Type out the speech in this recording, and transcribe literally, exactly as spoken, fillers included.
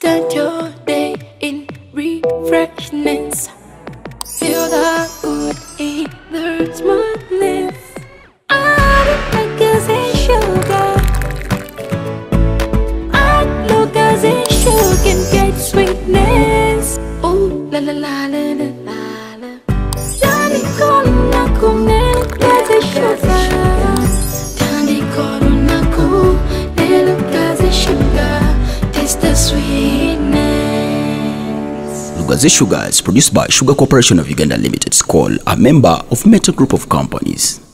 Start your day in refreshness. Feel the good in the smoothness. Add lugazi sugar. Add lugazi sugar and get sweetness. Oh la la la la la la la. Tandi corona con lugazi sugar. Tandi corona con lugazi sugar. Taste the sweetness. Lugazi Sugar is produced by Sugar Corporation of Uganda Limited, called a member of Meta Group of Companies.